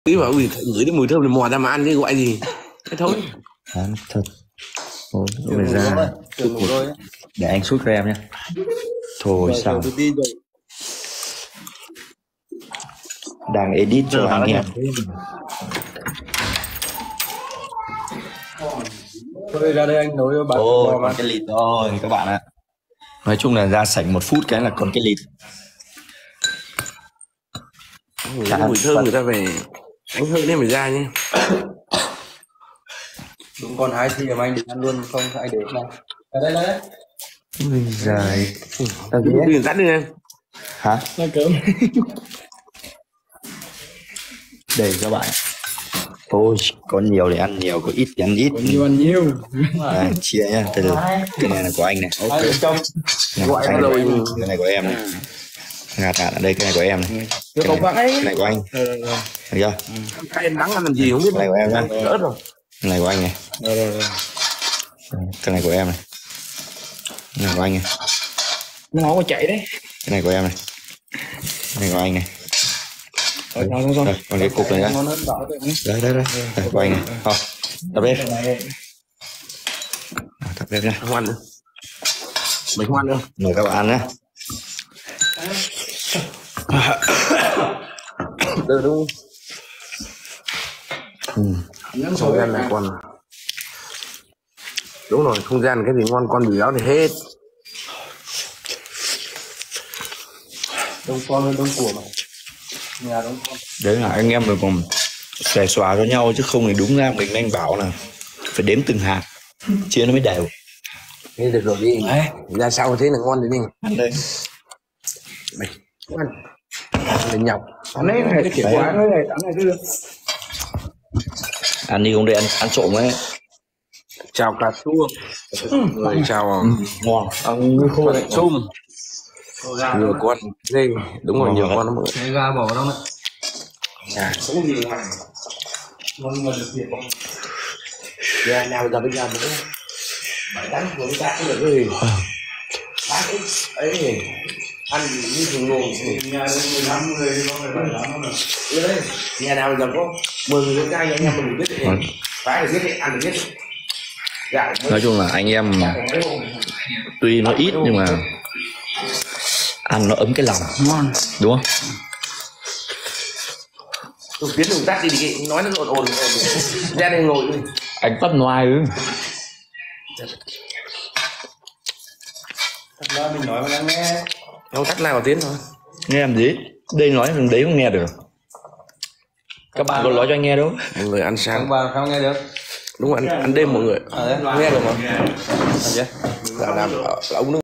Ý bảo ngửi đến mùi thơm thì mò ra mà ăn chứ gọi gì. Thế thôi. Thật. Ôi, phải ra để anh sút cho em nhé. Thôi sao đang edit cho anh em. Thôi ra đây anh nấu cho bạn. Ôi còn cái lịt thôi các bạn ạ. Nói chung là ra sảnh 1 phút cái là còn cái lịt. Mùi thơm người ta về đánh hơi lên phải ra nhé. Đúng con hái thì mà anh định ăn luôn không anh để này. Ở đây đấy. Ui giời. Đừng dắt đi em. Hả? Ăn cơm. Đây các bạn. Ôi có nhiều thì ăn nhiều, có ít thì ăn ít. Có nhiều ăn nhiều. Đây, chia nhá. Từ từ. Cái này là của anh này. Ok. Gọi em rồi. Cái này của em này. Ngạt ở đây, cái này của em này. Cái này của anh. Được chưa? Các em đắng ăn làm gì không biết. Cái này của em nhá. Đỡ rồi. Cái này của anh này. Cái này của em này. Cái này của anh này. Nó có chạy đấy. Cái này của em này. Cái này của anh này. Đây, còn cái cục này nữa. Đấy. Đây, của anh này. Không. Tập bếp. Tập bếp nha. Không ăn nữa. Mình không ăn nữa. Mời các bạn ăn nhé. Được đúng không? Không gian này còn đúng rồi, không gian cái gì ngon con bì béo thì hết. Đông con hơn đông của mà. Nhà đông con. Đấy là anh em mình còn xòe xòa cho nhau chứ không thì đúng ra mình anh bảo là phải đếm từng hạt chia nó mới đều. Thế được rồi đi. Đấy. Ra sau thế là ngon rồi đi. Ăn đây. Mày ăn. Mình nhọc. Ăn đấy này cái kiểu quán này ăn này cứ được. Ăn đi không đây ăn trộm đấy. Chào cà chua. Rồi chào Ngon. Ăn khô này sum. Nhiều con. Đây đúng rồi, nhiều con lắm mọi người. cái gà bỏ vào đâu này. Cũng gì mà. Ngon mà được việc không? Giờ nào giờ bây giờ nữa. Bảy đánh của chúng ta cũng được cái gì. Bác ấy ăn như thường luôn. Nhà đây 15 người có phải 75 rồi. Đây nhà nào giờ có 10 người con trai anh em mình biết thì phải được biết thì ăn được biết. Nói chung là anh em tuy nó ít nhưng mà ăn nó ấm cái lòng. Ngon. Đúng không? Tôi tiến đường tắt đi thì nói nó ồn ra đây ngồi đi. Anh tắt ngoài ư? Thật ra mình nói mà đang nghe. Không tắt nào tiến thôi. Nghe làm gì? Đây nói thằng đấy không nghe được. Các bạn có nói cho anh nghe đâu? Mọi người ăn sáng. Các bạn không nghe được. Đúng ăn đêm mọi người. Đấy. Nghe được không? Ăn chưa? Là làm ở ống nước.